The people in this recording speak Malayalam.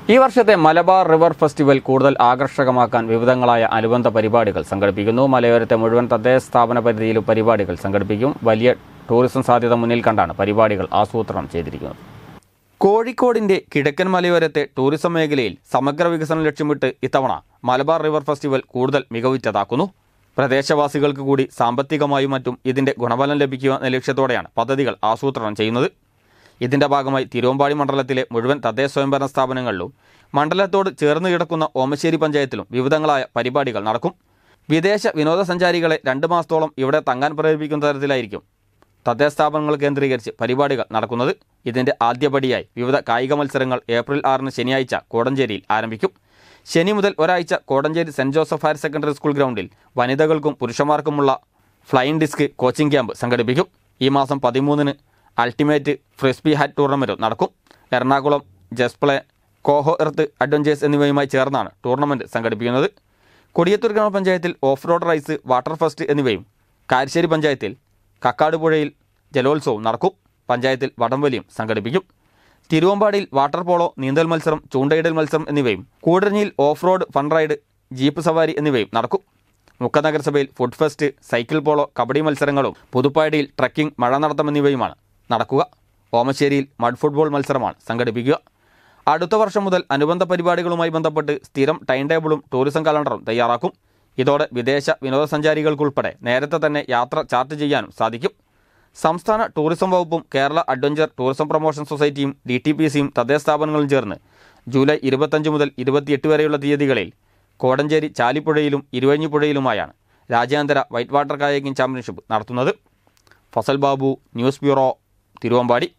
ഈ വർഷത്തെ മലബാർ റിവർ ഫെസ്റ്റിവൽ കൂടുതൽ ആകർഷകമാക്കാൻ വിവിധങ്ങളായ അനുബന്ധ പരിപാടികൾ സംഘടിപ്പിക്കുന്നു. മലയോരത്തെ മുഴുവൻ തദ്ദേശ സ്ഥാപന പരിധിയിലും പരിപാടികൾ സംഘടിപ്പിക്കും. വലിയ ടൂറിസം സാധ്യത മുന്നിൽ കണ്ടാണ് പരിപാടികൾ ആസൂത്രണം ചെയ്തിരിക്കുന്നത്. കോഴിക്കോടിന്റെ കിഴക്കൻ മലയോരത്തെ ടൂറിസം മേഖലയിൽ സമഗ്ര വികസനം ലക്ഷ്യമിട്ട് ഇത്തവണ മലബാർ റിവർ ഫെസ്റ്റിവൽ കൂടുതൽ മികവുറ്റതാക്കുന്നു. പ്രദേശവാസികൾക്ക് കൂടി സാമ്പത്തികമായും മറ്റും ഇതിന്റെ ഗുണഫലം ലഭിക്കുക എന്ന ലക്ഷ്യത്തോടെയാണ് പദ്ധതികൾ ആസൂത്രണം ചെയ്യുന്നത്. ഇതിന്റെ ഭാഗമായി തിരുവമ്പാടി മണ്ഡലത്തിലെ മുഴുവൻ തദ്ദേശ സ്വയംഭരണ സ്ഥാപനങ്ങളിലും മണ്ഡലത്തോട് ചേർന്ന് കിടക്കുന്ന ഓമശ്ശേരി പഞ്ചായത്തിലും വിവിധങ്ങളായ പരിപാടികൾ നടക്കും. വിദേശ വിനോദസഞ്ചാരികളെ 2 മാസത്തോളം ഇവിടെ തങ്ങാൻ പ്രേരിപ്പിക്കുന്ന തരത്തിലായിരിക്കും തദ്ദേശ സ്ഥാപനങ്ങൾ കേന്ദ്രീകരിച്ച് പരിപാടികൾ നടക്കുന്നത്. ഇതിന്റെ ആദ്യപടിയായി വിവിധ കായിക മത്സരങ്ങൾ ഏപ്രിൽ 6 ശനിയാഴ്ച കോടഞ്ചേരിയിൽ ആരംഭിക്കും. ശനി മുതൽ ഒരാഴ്ച Kodanchery Saint Joseph Higher Secondary School ഗ്രൗണ്ടിൽ വനിതകൾക്കും പുരുഷന്മാർക്കുമുള്ള ഫ്ലൈയിങ് ഡിസ്ക് കോച്ചിംഗ് ക്യാമ്പ് സംഘടിപ്പിക്കും. ഈ മാസം 13 അൾട്ടിമേറ്റ് ഫ്രിസ്ബി ഹാറ്റ് ടൂർണമെൻറ്റ് നടക്കും. എറണാകുളം ജസ്പ്ലേ, കോഹോ എർത്ത് അഡ്വഞ്ചേഴ്സ് എന്നിവയുമായി ചേർന്നാണ് ടൂർണമെൻറ്റ് സംഘടിപ്പിക്കുന്നത്. കൊടിയത്തൂർ ഗ്രാമപഞ്ചായത്തിൽ off road rides, water fest എന്നിവയും കാരശ്ശേരി പഞ്ചായത്തിൽ കക്കാട് പുഴയിൽ ജലോത്സവവും നടക്കും. പഞ്ചായത്തിൽ വടംവലിയും സംഘടിപ്പിക്കും. തിരുവമ്പാടിയിൽ വാട്ടർ പോളോ, നീന്തൽ മത്സരം, ചൂണ്ടയിടൽ മത്സരം എന്നിവയും കൂടരഞ്ഞിയിൽ off road fun ride, jeep സവാരി എന്നിവയും നടക്കും. മുക്ക നഗരസഭയിൽ food fest, cycle polo, kabaddi മത്സരങ്ങളും പുതുപ്പാടിയിൽ ട്രക്കിംഗ്, മഴ നടത്തം എന്നിവയുമാണ് നടക്കുക. ഓമശ്ശേരിയിൽ മഡ് ഫുട്ബോൾ മത്സരമാണ് സംഘടിപ്പിക്കുക. അടുത്ത വർഷം മുതൽ അനുബന്ധ പരിപാടികളുമായി ബന്ധപ്പെട്ട് സ്ഥിരം ടൈം ടേബിളും ടൂറിസം കലണ്ടറും തയ്യാറാക്കും. ഇതോടെ വിദേശ വിനോദസഞ്ചാരികൾക്കുൾപ്പെടെ നേരത്തെ തന്നെ യാത്ര ചാർട്ട് ചെയ്യാനും സാധിക്കും. സംസ്ഥാന ടൂറിസം വകുപ്പും കേരള അഡ്വഞ്ചർ ടൂറിസം പ്രൊമോഷൻ സൊസൈറ്റിയും DTPCയും തദ്ദേശ സ്ഥാപനങ്ങളും ചേർന്ന് ജൂലൈ 25 മുതൽ 28 വരെയുള്ള തീയതികളിൽ കോടഞ്ചേരി ചാലിപ്പുഴയിലും ഇരുവഴിഞ്ഞിപ്പുഴയിലുമായാണ് രാജ്യാന്തര വൈറ്റ് വാട്ടർ കയാക്കിംഗ് ചാമ്പ്യൻഷിപ്പ് നടത്തുന്നത്. Fasal Babu, news bureau, Thiruvambady.